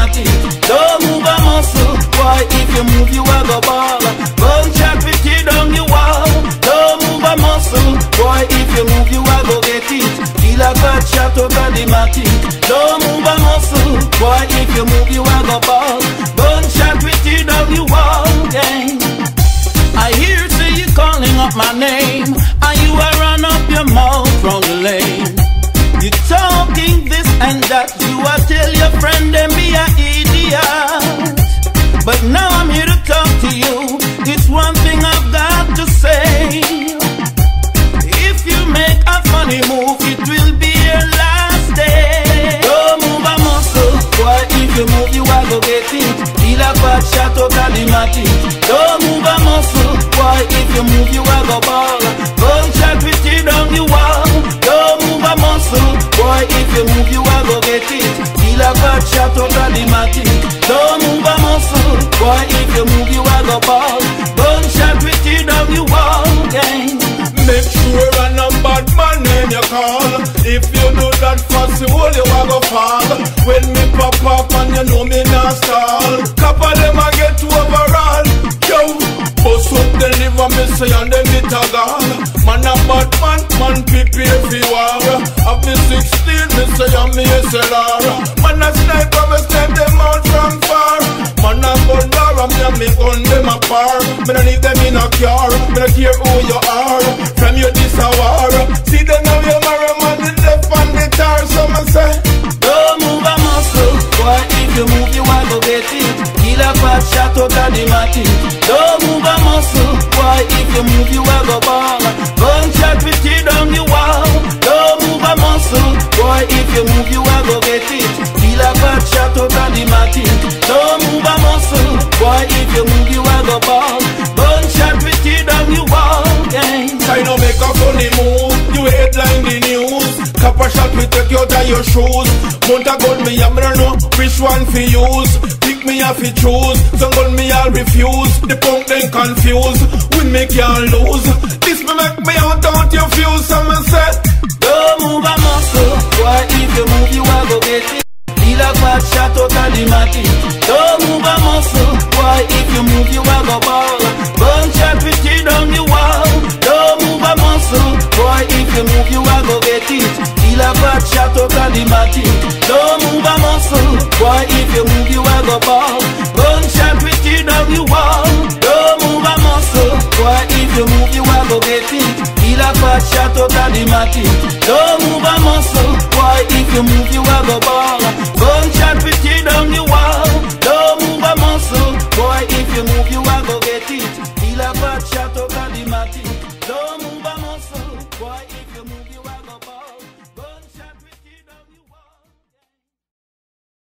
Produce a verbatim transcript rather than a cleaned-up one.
automatic. Don't move a muscle, boy, if you move you a go ball. Gunshot fifty down the wall. Don't move a muscle, boy, if you move you a go get it. Feel a bad shot automatic. Don't move a muscle, boy, if you move you a go ball. Gunshot fifty down the wall, gang. I hear say you calling up my name, and you a run up your mouth from the lane. You talking this and that, you a tell your friend them be a idiot. But now I'm here to talk to you. It's one thing I've got to say. If you make a funny move, it will be your last day. Don't move a muscle, boy, if you move you a go get it. Feel a bad shot automatic. Don't move a muscle, boy, if you move you a go ball. Gunshot fifty down the wall. Don't move a muscle, boy, if you move you a go get it. Feel a bad shot automatic. Don't move a muscle, boy, if you move you a go ball. Gunshot fifty down the wall, gang. Make sure a no bad man name you call. If you do that fast, you will you a go fall. When me pop up and you know me not stall. Couple them a get overall. Yo, bust up the liver me say and them it a gall. Man a bad man, man prepare for war. Of the sixteen me say and me S L R. Man a sniper me snipe them out from far. Man a gun bar and me a me gun them apart. Me no leave them in a car. Me no care who you are. From you this a war. See them now you marry man the left and the tar. So me say don't move a muscle, boy, if you move you a go get it. Kill a bad shot automatic. Don't move a muscle, boy, if you move you a go ball. Gunshot fifty down the wall. Don't move a muscle, boy, if you move you a go get it. Kill a bad shot automatic. Don't move a muscle, boy, if you move you a go ball. Gunshot fifty down the wall, gang. Try no make a funny move. You headline the news. Copper shot we take you out of your shoes. Mount a gun me a me no know which one fi use. Pick me a fi choose. Some gun me all refuse. The punk then confused. We make you lose. This me make me out out your fuse. So me say don't move a muscle, boy, if you move you a go get it. Feel a bad shot automatic. Don't move a muscle, boy, if you move you a go ball. Gunshot fifty down the wall. Don't move a muscle, boy, if you move you a go get it. Feel a bad shot automatic. Don't move a muscle, boy, if you move you a go ball. Gunshot fifty down the wall. Don't move a muscle, boy, if you move you a go get it. Feel a bad shot automatic. Don't move a muscle, boy, if you move you a go ball. Gunshot fifty down the wall.